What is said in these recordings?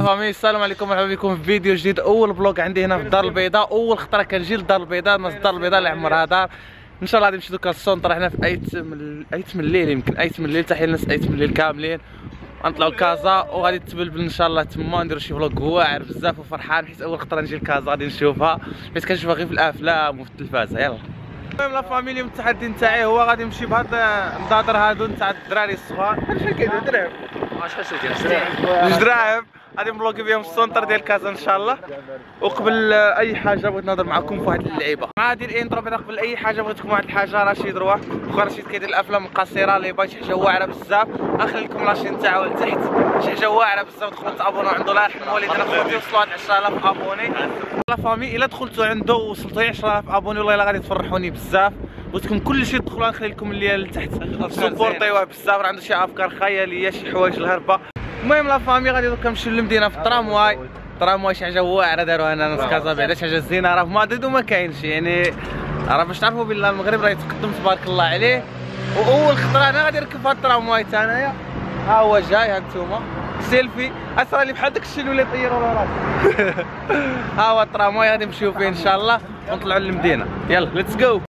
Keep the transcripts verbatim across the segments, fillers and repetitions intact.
فامي السلام عليكم، مرحبا بكم في فيديو جديد. اول بلوك عندي هنا في الدار البيضاء. اول خطره كنجي للدار البيضاء، الناس الدار البيضاء اللي عمرها دار. ان شاء الله غادي نمشي دوكا للسونطر. حنا في ايت من ايت من الليل، يمكن ايت من الليل. تحيه للناس ايت من الليل كاملين. غنطلعوا لكازا وغادي تبلبل ان شاء الله تما، نديروا شي فلوق واعر بزاف وفرحان حيت اول خطره نجي لكازا غادي نشوفها، حيت كنشوفها غير في الافلام وفي التلفازه. يلا المهم لا فامي، اليوم التحدي نتاعي هو غادي نمشي بهاد النضاضر هادو نتاع الدراري الصغار. شحال كيدير دراهم؟ شحال ديال جوج دراهم. غادي نبلوكي بهم السونتر ديال كازا ان شاء الله. وقبل اي حاجه بغيت نهضر معكم في واحد اللعيبه مع هادي الانترو. بعد قبل اي حاجه بغيت لكم واحد الحاجه. رشيد روح خويا رشيد كيدير الافلام القصيره اللي باغي شي حاجه واعره بزاف. غنخلي لكم لاشين نتاعو لتحت، شي حاجه واعره بزاف. دخلوا تابونوا عنده، الله يرحم والدينا خوتي، وصلوا عند عشرة آلاف ابوني. لا فامي الا دخلتوا عنده ووصلتوا عشرة آلاف ابوني والله الا غادي تفرحوني بزاف. بغيتكم كلشي تدخلوا، غنخلي لكم اللي لتحت سبورتيوه بزاف. راه عنده شي افكار خياليه، شي حوايج الهربه. المهم لا فامي غادي دوكا نمشيو للمدينه في الترامواي. الترامواي شي حاجه واعره داروها هنا ناس كازا، بعدا شي حاجه زينه. راه في مدريد وما كاينش، يعني راه باش تعرفوا بالله المغرب راه يتقدم تبارك الله عليه. واول خطره انا غادي نركب هاد الترامواي تاع انايا. ها هو جاي، ها انتوما سيلفي اسرى لي بحال داك الشيء اللي يطيروا له راسي. ها هو الترامواي غادي نمشيو فيه ان شاء الله ونطلعوا للمدينه. يلا ليتس جو.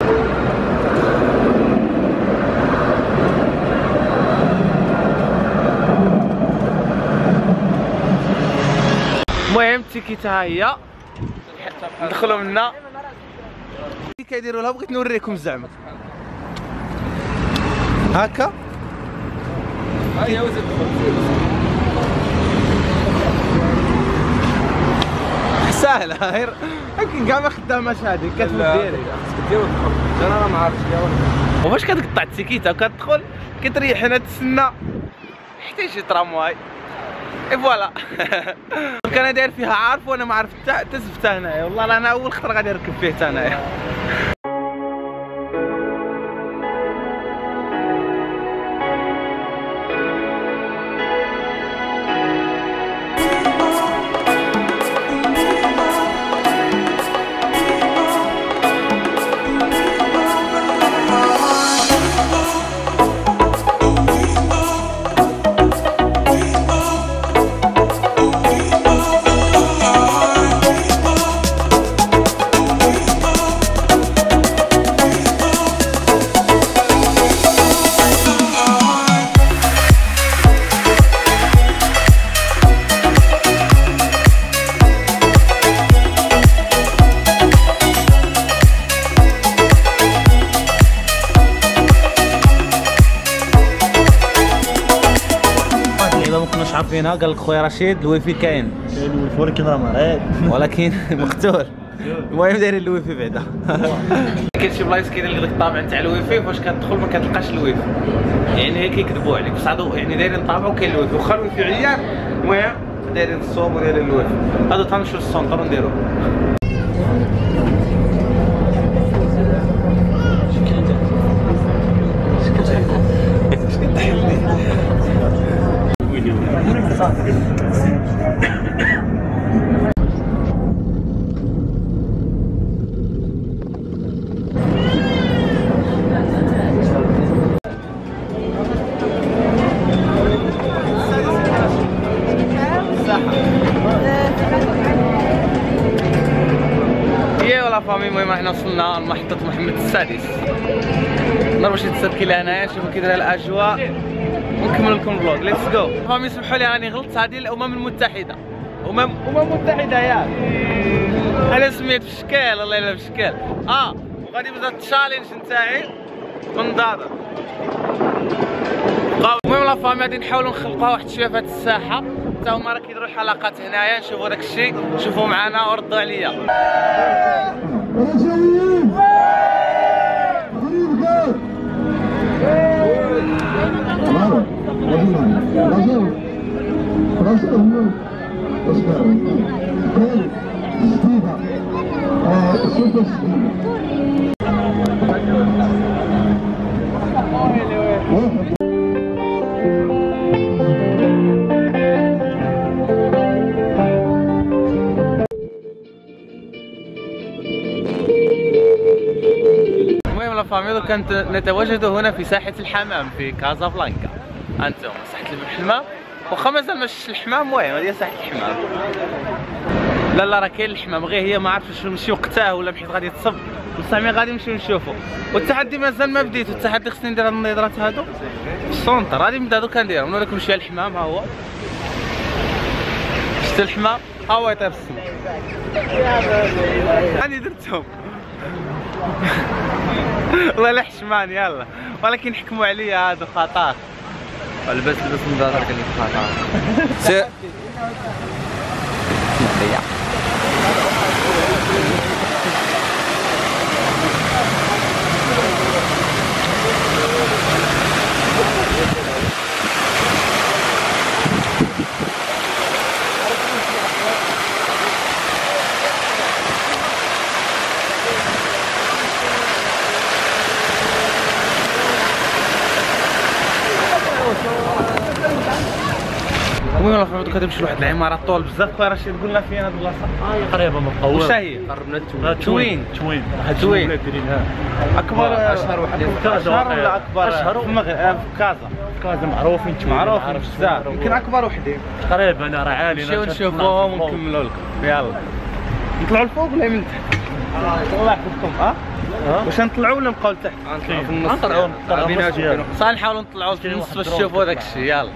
المهم التيكيتا ها هي، ندخلوا منا. كي كيديروا لها بغيت نوريكم زعما هكا. هيا وزيد ساهله غير يمكن كاع ما خداماش هذيك كتمد ديريكت. خاصك دير وتدخل. انا راه ما عرفتش كاع. وفاش كتقطع التيكيتا وكتدخل كتريح هنا تسنى حتى يجي ترامواي. اي فوالا. كان داير فيها عارف وانا ما عرفت حتى زفتها هنايا. والله انا اول خطره غادي نركب فيه حتى هنايا. عارفينها. قال لك خويا رشيد الويفي كاين. كاين الويفي ولكن راه مريض، ولكن مقتول. المهم دايرين الويفي بعدا. كاين شي بلايص كاين لك الطابع نتاع الويفي، فاش كتدخل ما كتلقاش الويفي، يعني هي كيكذبوا عليك. بصح هادو يعني دايرين طابع وكاين الويفي، واخا الويفي عيان. المهم دايرين الصوم ودايرين الويفي. هادو تنمشيو للسونطر ونديروه. فامي المهم حنا وصلنا لمحطة محمد السادس. نروح شي تسركي لهنايا نشوفو كي دايره الاجواء ونكمل لكم الفلوق. ليتس جو. فامي سمحوا لي راني غلطت، هذه الامم المتحدة. امم امم متحدة ياك. انا سميت في شكال، الله يلا في شكال. اه وغادي نبدا التشالنج نتاعي من دابا. المهم لا فامي غادي نحاولوا نخلقوها واحد شويه في هذه الساحة. حتى هما راه كيديروا الحلقات هنايا، نشوفوا داك الشيء، شوفوا معنا وردوا عليا. فاميلو كانت نتواجد هنا في ساحة الحمام في كازابلانكا. أنتم ساحة الحمام واخا مازال ما شفتش الحمام. المهم هذه ساحه الحمام. لا لا راه كاين الحمام غير هي ما عرفتش واش نمشي وقتها ولا حيت غادي تصب، بصح مي غادي نمشيو نشوفو. والتحدي مازال ما بديت، والتحدي خصني ندير هاد النظارات هادو في السونتر. غادي نبدا دوكا نديرهم نوريكم شويه الحمام. ها هو شفت الحمام ها هو يطير في السما. هاني درتهم والله لا حشمان يلا، ولكن حكموا عليا هادو خطر. لبس لبس النظارات كاين خطر. سير المهم الافراد دوكا تمشي لواحد العماره طول بزاف. خويا رشيد قلنا فين هاد البلاصه؟ هي قريبه من القوه. واش هي؟ قربنا توين. توين توين دايرينها اكبر اشهر واحد اشهر ولا اكبر؟ اشهر في المغرب في كازا. كازا معروفين توين معروفين بزاف، يمكن اكبر وحدين. قريب انا راه عالي. نمشيو نشوفوهم ونكملوا لكم. يلا نطلعوا لفوق ولا من تحت؟ الله يحفظكم. اه واش نطلعوا ولا نبقاو لتحت؟ نطلعوا في النص. نطلعوا بيناتهم صافي نحاولوا نطلعوا في النص باش نشوفوا داك الشيء. يلا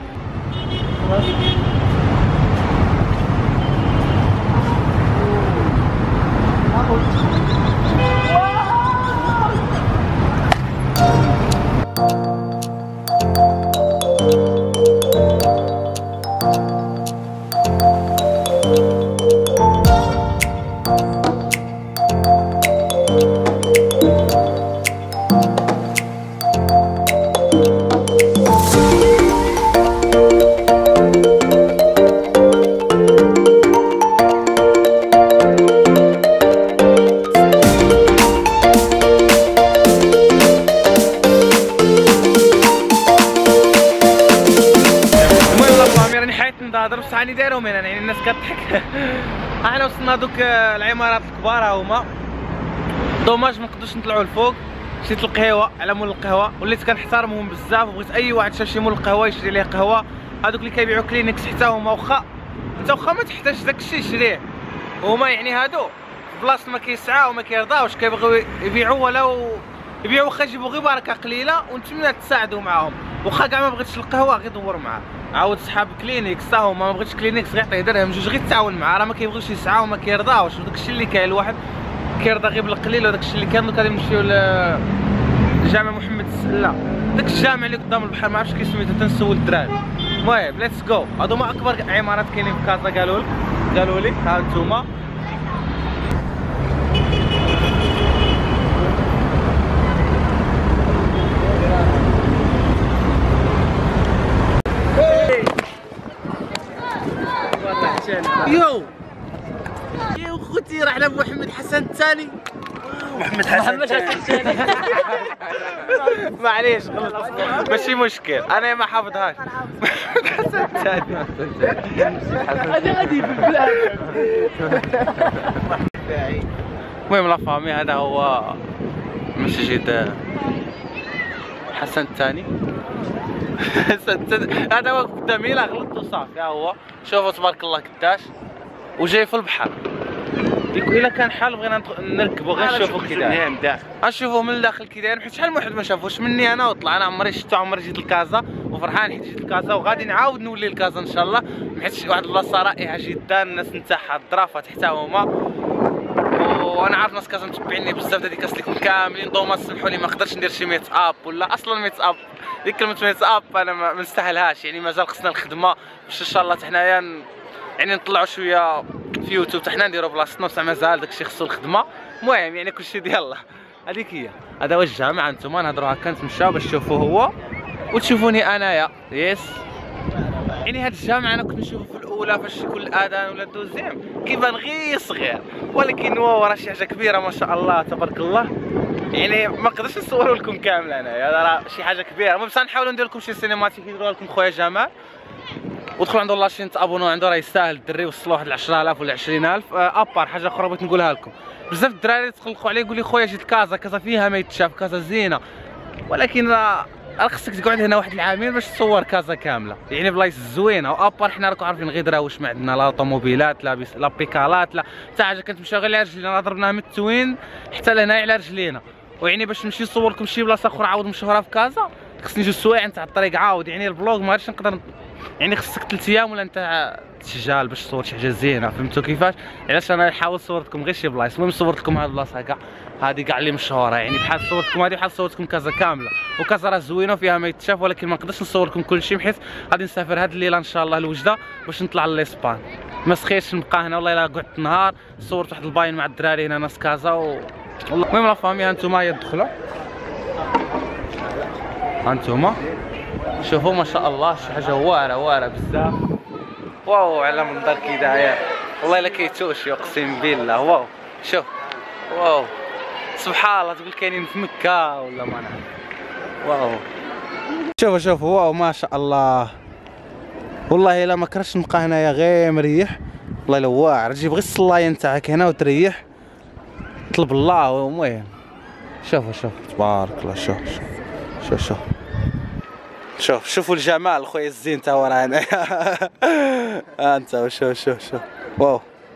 نهضر بصح راني دايرهم هنا، يعني الناس كتضحك. احنا وصلنا دوك العمارات الكبار ها هما. دوماج ما نقدروش نطلعوا الفوق. مشيت للقهوه على مول القهوه، وليت كنحترمهم بزاف، وبغيت اي واحد شاف شي مول القهوه يشري ليه قهوه. هذوك اللي كيبيعوا كلينكس حتى هما واخا انت واخا ما تحتاجش داك الشيء شريه، هما يعني هادو بلاصه ما كيسعاو وما كيرضاوش كيبغيو يبيعوا ولو يبيعوا واخا يجيبوا غير بركه قليله ونتمنى تساعدوا معاهم. واخا كاع ما بغيتش القهوه غير دور معاه. عاود صحاب كلينكس تا هما ما بغيتش كلينكس غير عطيه درهم جوج غير تعاون معاه، راه ما كيبغيوش يسعاو وما كيرضاوش. وداك الشيء اللي كاين الواحد كيرضى غير بالقليل، وداك الشيء اللي كان دوك غادي نمشيو لجامع محمد لا داك الجامع اللي قدام البحر ما عرفتش كيسميتو تنسول الدراري. المهم ليتس جو. هادو هما اكبر عمارات كاينين في كازا قالوا لك قالوا لي ها انتوما. يو يو خوتي رحنا بمحمد حسن الثاني. محمد حسن محمد حسن الثاني. معليش غلط ماشي مشكل انا ما حافظهاش. محمد حسن الثاني هذا غادي في البلاد. المهم لا فامي هذا هو مسجد حسن الثاني. هذا هو قدامي لا غلطت وصافي. ها هو شوفوا تبارك الله قداش وجاي في البحر. الا كان حال بغينا نركبوا غير نشوفوا كي داير. غنشوفوه من الداخل كي داير، حيت شحال من واحد ما شافوش مني انا وطلع. انا عمري شفتو، عمري جيت لكازا وفرحان حيت جيت لكازا، وغادي نعاود نولي لكازا ان شاء الله، حيت واحد البلاصه رائعه جدا. الناس نتاعها الظرافات حتى هما، وانا عارف ناس كازا متبعيني بزاف. ديكاس لكم كاملين دوما سمحوا لي ما نقدرش ندير شي ميت اب ولا اصلا ميت اب. ديك كلمه ميت اب انا ما نستاهلهاش، يعني مازال خصنا الخدمه باش ان شاء الله حتى حنايا يعني نطلعوا شويه في يوتيوب حتى حنا نديروا بلاصتنا، بصح مازال داكشي خصو الخدمه. المهم يعني كلشي ديالله. هذيك هي. هذا هو الجامع. نتوما نهضروا هكا نتمشاو باش تشوفوه هو وتشوفوني انايا. يس يعني هذا الجامع انا كنت نشوفه في الاولى فاش يكون الاذان ولا الدوزيام كيبان غير صغير، ولكن هو راه شي حاجه كبيره ما شاء الله تبارك الله. يعني ما نقدرش نصور لكم كامل انايا، هذا راه شي حاجه كبيره. المهم بصح نحاولوا ندير لكم شي سينماتيك يديروها لكم خويا جمال، ودخلوا عنده لاشين تابونو عنده، راه يستاهل. الدري وصلوا واحد عشرة آلاف ولا عشرين ألف. ابار حاجه اخرى بغيت نقولها لكم، بزاف الدراري تخلقوا عليه يقول لي خويا جيت كازا، كازا فيها ما يتشاف، كازا زينه، ولكن راه راه خصك تقعد هنا واحد العامين باش تصور كازا كامله، يعني بلايص زوينه. وابار حنا راكم عارفين غير دراوش ما عندنا لا طوموبيلات لا لا بيكالات لا حتى حاجه، كنتمشيو غير على رجلينا، ضربناها من التوين حتى لهنا على رجلينا. ويعني باش نمشي نصور لكم شي بلاصه اخرى عاود مشهوره في كازا خصني نجي سوايع نتاع الطريق عاود، يعني الفلوغ ما غاديش نقدر، يعني خصك ثلاث ايام ولا نتاع تسجال باش تصور شي حاجه زينه، فهمتوا كيفاش؟ علاش انا نحاول صورت لكم غير شي بلايص. المهم صورت لكم هاد البلاصه كاع، هادي كاع اللي مشهوره، يعني بحال صورت لكم هادي بحال صورت لكم كازا كامله. وكازا راه زوينه وفيها ما يتشاف، ولكن ما نقدرش نصور لكم كل شيء حيت غادي نسافر هاد الليله ان شاء الله لوجده باش نطلع لاسبان. ما سخيتش نبقى هنا والله الا قعدت نهار صورت واحد الباين مع الدراري هنا ناس كازا و... والله. المهم لا فامي هانتوما هي الدخله، هانتوما شوفوا ما شاء الله شي حاجه واعره واعره بزاف. واو على منظر كي داير والله الا كيتوشي اقسم بالله. واو شوف واو سبحان الله، تقول كاينين في مكه ولا ما نعرف. واو شوفوا شوفوا واو ما شاء الله والله الا ما كرهتش نبقى هنايا غير مريح والله الا واعر. تجيب غير الصلايه نتاعك هنا وتريح طلب الله. المهم شوفوا شوف تبارك الله، شوف شوف شوف شوف شوف شوفوا الجمال خويا الزين تا هو راه هنايا. ها انت شوف شوف شوف واو.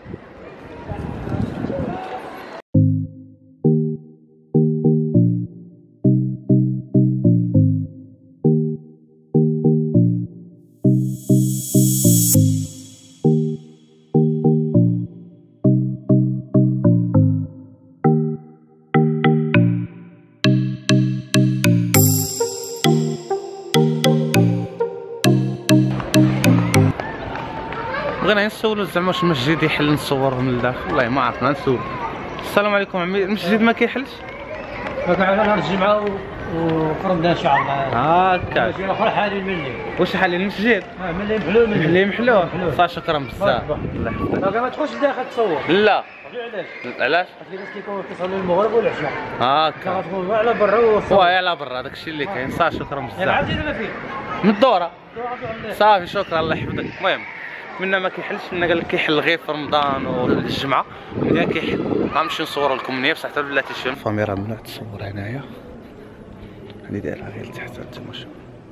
بغينا نسولو زعما واش المسجد يحل نصور من الداخل، والله ما عرفنا نسول. السلام عليكم عمي، المسجد ما كيحلش؟ ما كان نهار الجمعة وفرضنا شعر هاكا شي اخر حالي الملي. واش حل المسجد؟ اه ملي محلول اللي محلوه صافي شكرا بزاف. الله يحفظك. ما تخش داخل تصور؟ لا علاش؟ علاش؟ في ناس كيكونوا كيصلوا المغرب والعشاء هاكا كتكون على برا هو على برا داكشي اللي كاين. صافي شكرا بزاف. يعني عرفتي دابا فين؟ من الدوره صافي شكرا الله يحفظك. المهم منا ما كيحلش، منا قال لك كيحل غير في رمضان والجمعه، منا كيحل. غنمشي نصور لكم منيا بصح حتى بلاتي شي الكاميرا ممنوع تصور هنايا، هاني دايرها غير لتحت انتما شوف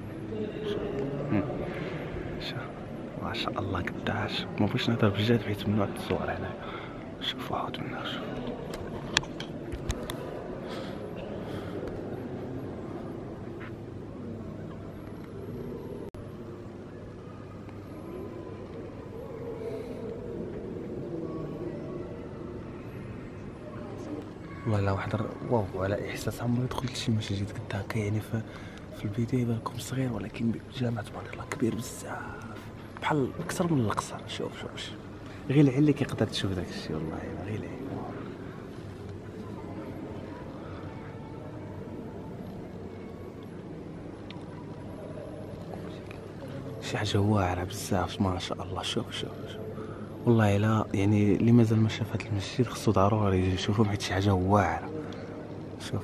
شوف ما شاء الله قداش. ما بغيتش نهضر بجد حيت ممنوع تصور هنايا. شوفوا عاود منا شوف والله لا واحد واو على احساس عمري دخلت شي مسجد قد هكا، يعني في في البدايه يبان لكم صغير ولكن الجامع تبارك الله كبير بزاف بحال اكثر من الاقصر. شوف شوف غير العين اللي كيقدر تشوف داك الشيء والله غير العين. شي حاجه واعره بزاف ما شاء الله. شوف شوف شوف والله لا يعني اللي مازال ما شاف هذا المسجد خصو ضروري يجي يشوفو حيت شي حاجه واعره. شوف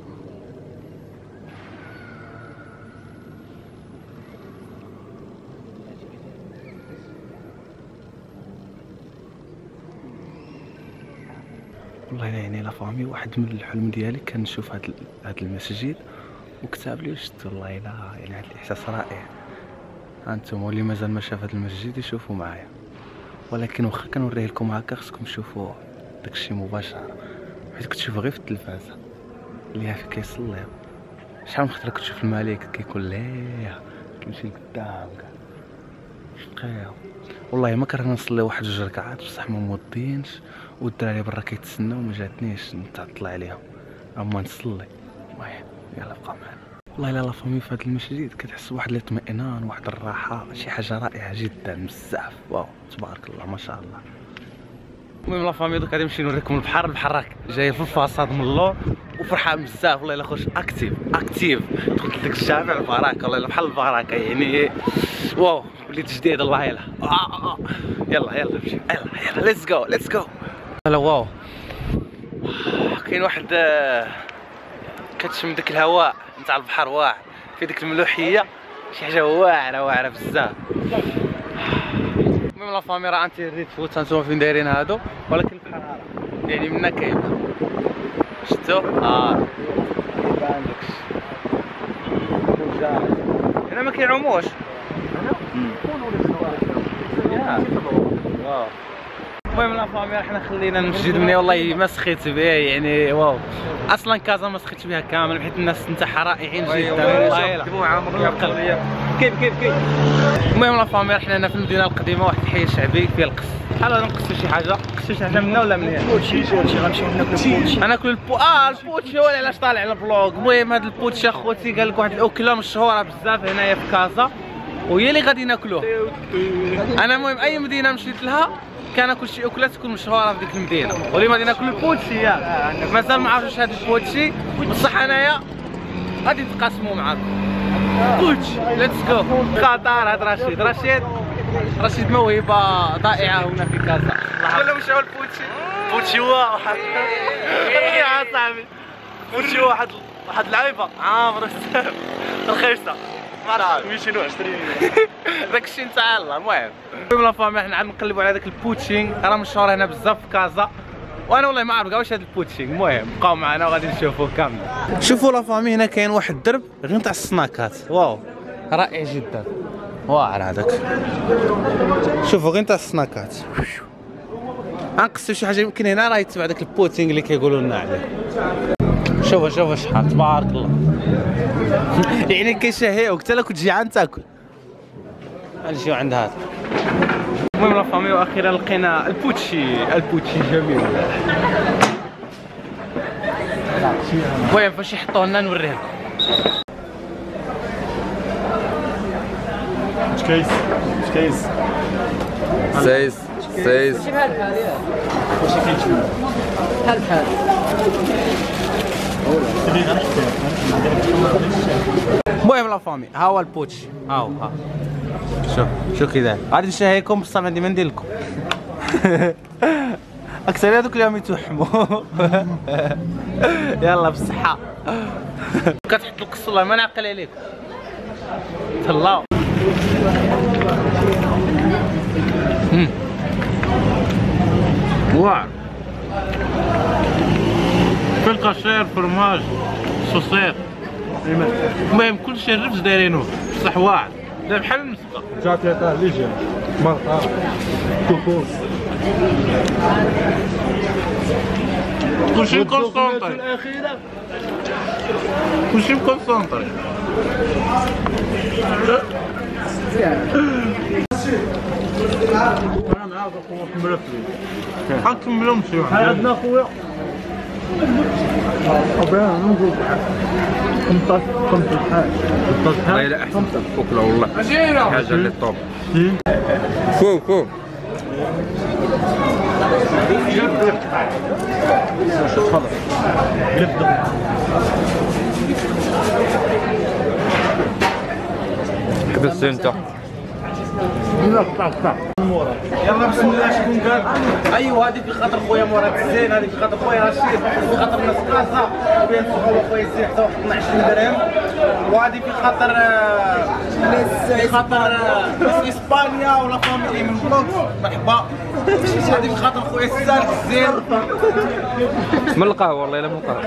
والله لا يعني لا فامي واحد من الحلم ديالي كان نشوف هذا هذا المسجد وكتاب لي وشت والله لا يعني هذا الاحساس رائع. هانتوما اللي مازال ما شاف هذا المسجد يشوفوا معايا، ولكن واخا كنوريه لكم هكا خصكم تشوفوا داكشي مباشره حيت كتشوف غير في التلفازه اللي فين كيصليو. شحال من خطره كتشوف الملك كيكون ليه كيمشي لقدام كاع شقيا. والله ما كرهنا نصلي واحد جوج ركعات بصح ما موضينش والدراري برا كيتسناو ما جاتنيش نتعطل عليهم اما نصلي. المهم يلا بقى معنا. والله الا لا فامي في هذا المسجد كتحس بواحد الاطمئنان واحد الراحه، شي حاجه رائعه جدا بزاف. واو تبارك الله ما شاء الله. المهم لا فامي دوك غادي نمشي نوريكم البحر. البحر راك جاي في الفاصاد من اللور وفرحان بزاف والله الا خوش اكتيف اكتيف. دخلت لك الشارع البراكه والله الا بحال البراكه يعني واو وليت جديد الله يلا. آه. يلا يلا نمشي يلا يلا ليتس جو ليتس جو. هلا واو كاين واحد كتشم داك الهواء نتاع البحر واعر في ديك الملوحيه شي حاجه واعره واعره بزاف. المهم لا فامي راه انت ريت فوت هانتوما فين دايرين هادو ولكن البحر يعني منا كيبان شفتو اه كيبان داكشي كيعوموش. واو. المهم لا فامي حنا خلينا نمشيو مني والله ما سخيت به يعني واو. اصلا كازا ما سخيتش بها كامل حيت الناس استمتاع رائعين جدا والله. كيف كيف كيف. المهم لا فامي حنا هنا في المدينه القديمه واحد الحي شعبي فيه القص. بحال غادي نقصوا شي حاجه، نقصوا شي حاجه منا ولا من هنا؟ بوتشي بوتشي غنمشيو ناكلو بوتشي. ناكلو البو اه البوتشي هو علاش طالع على الفلوق. المهم هذا البوتشي اخوتي قال لك واحد الاكله مشهوره بزاف هنايا في كازا وهي اللي غادي ناكلوها. انا المهم اي مدينه مشيت لها كناكل شي اكله تكون مشهوره في ديك المدينه، واليوم غادي ناكل البوتشي ياك. مازال ما عرفتش هذا البوتشي بصح انايا غادي نتقاسموا معاكم. بوتشي ليتس جو. قطر هذا رشيد رشيد رشيد موهبه ضائعه هنا في كازا. ولا مشاو البوتشي. بوتشي هو واحد يا صاحبي بوتشي هو واحد واحد اللعيبه عامر رخيصه ما عرفتش ميتين وعشرين داك الشيء نتاع الله. المهم المهم لا فامي حنا عاد نقلبوا على داك البوتشينغ راه مشهور هنا بزاف في كازا وانا والله ما عارف كاع واش هذا البوتشينغ. المهم بقاو معنا وغادي نشوفوه كامل. شوفوا لا فامي هنا كاين واحد الدرب غير نتاع السناكات واو رائع جدا واعر هذاك. شوفوا غير نتاع السناكات. غنقصوا شي حاجه يمكن هنا راه يتبع داك البوتينغ اللي كيقولوا لنا عليه. شوفوا شوفوا شحال تبارك الله يعني كيشهيوك حتى لا كنت جيعان تاكل. غنجيو عند هذا. المهم لا فامي واخيرا لقينا البوتشي. البوتشي جميل. المهم فاش يحطوه لنا نوريه لكم. اش كايس اش كايس سايس سايس ماشي بحال بحال ياك واش كيتشوف بحال بحال. المهم لا فامي ها هو البوتشي ها هو ها شوف شوف كي داير. غادي نشهيكم بصح ما عندي ما ندير لكم. اكثر هذوك اليوم يتوحموا. يلا بالصحه. كتحط القص والله ما نعقل عليكم. تهلاو. امم واعر. في القشير فرماج صوصير المهم كلشي الرفز دايرينوه بصح واعر داير بحال المسقه. جاكيطه ليجي مرقه كوكوس كلشي كونسونطري كلشي كونسونطري. انا معاك اخويا كملت لي حنكملو نمشيو عندنا خويا طبيعي نقول خمسة خمسة الحاج خمسة الحاج لا احسن اكله والله حاجه اللي طوب. فو فو كبس انت. يلا بسم الله شكون قال؟ ايوا هذه في خاطر خويا مراد الزين، هذه في خاطر خويا رشيد، في خاطر الناس كازا، وبين خويا خويا الزين حتى واحد اثنا عشر درهم، وهذه في خاطر في خاطر ناس اسبانيا ولا فاميلي من بلوكس مرحبا. هذه في خاطر خويا السالك الزين. من القهوه والله الا من القهوه.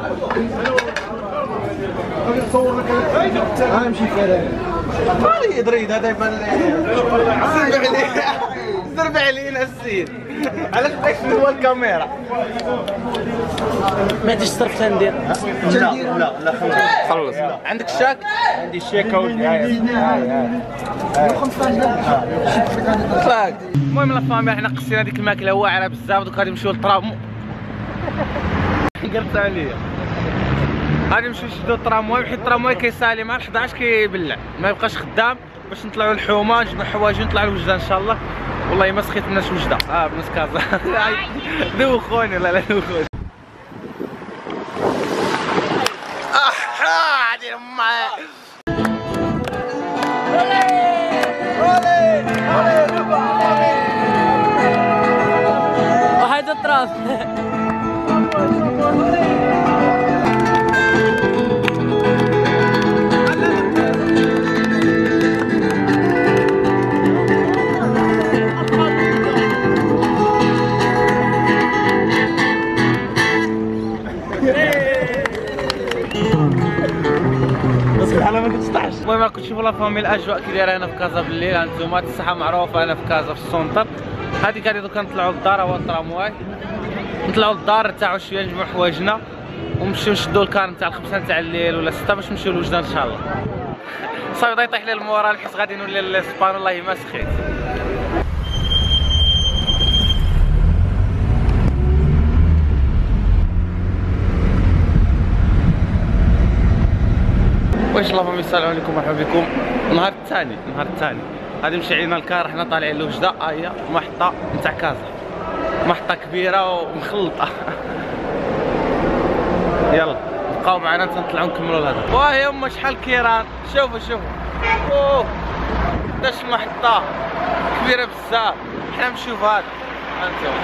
نصور لك انا نمشي فيها مالي دريد هذا يبان زرب عليه زرب علينا السيد. علاش بداك هو الكاميرا؟ ما عنديش صرف تندير. لا لا لا خلص. عندك الشاك؟ عندي الشيكه والهاي فاك. المهم لا فامي حنا قصينا هذيك الماكله واعره بزاف دوك غادي نمشيو للطرام. قلت عليا غادي نمشيو نشدو الطرامواي حيت الطرامواي كيسالي مع الحداش كيبلع ما يبقاش خدام باش نطلعوا الحومه نجبدوا حوايج ونطلعوا لوجده ان شاء الله. والله ما سخيت الناس وجده اه بناس كازا دوخوني لا لا دوخوني. اها هادي امها واحد الطراف. سبحان انا ما كنتسطحش. المهم راكم تشوفوا لا فامي الاجواء كي دايره هنا في كازا بالليل. هانتوما الساحه معروفه هنا في كازا في السونتر. هادي كان دوكا نطلعوا للدار، هو الترامواي نطلعوا للدار نرتاحوا شويه نجمعوا حوايجنا ونمشيو نشدوا الكار نتاع الخمسة نتاع الليل ولا ستة باش نمشيو لوجده ان شاء الله. صافي بدا يطيح لي المورال حيت غادي نولي لاسبان والله ما سخيت. واش الله فامي السلام عليكم مرحبا بكم. النهار الثاني النهار الثاني غادي نمشي علينا الكار. حنا طالعين لوجده. ها هي محطه نتاع كازا، محطه كبيره ومخلطه. يلا بقاو معنا نطلعوا نكملوا الهضره. واه هي هما شحال كيران. شوفوا شوفوا اوه قداش محطه كبيره بزاف. حنا نمشيو في هذا هانتوما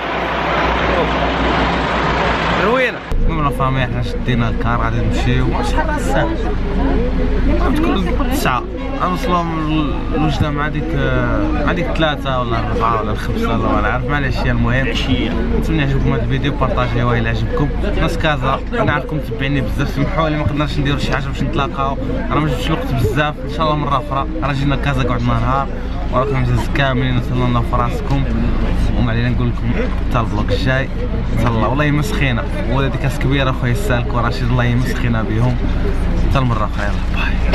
روينه. المهم لا فامي حنا شدينا الكار غادي نمشيو. شحال الساعه؟ تكون تسعة غنوصلوا لوجده مع ديك مع ديك ثلاثة ولا أربعة ولا خمسة ولا ما نعرف. معليش هي المهم نتمنى يعجبكم هذا الفيديو، بارطاجيوه الى عجبكم. ناس كازا انا عارفكم متبعيني بزاف، سمحوا لي ما قدرناش نديروا شي حاجه باش نتلاقاو. انا ما جبتش الوقت بزاف، ان شاء الله مره اخرى. راه جينا كازا قعدنا نهار وراكم جاز كاملين نتهلاو في راسكم. وما علينا نقول لكم حتى الفلوق الجاي تهلا. والله مسخينه ولادي كاس كبيره خويا السالك ورشيد الله يمسخينا بهم. حتى المره اخرى يلا باي.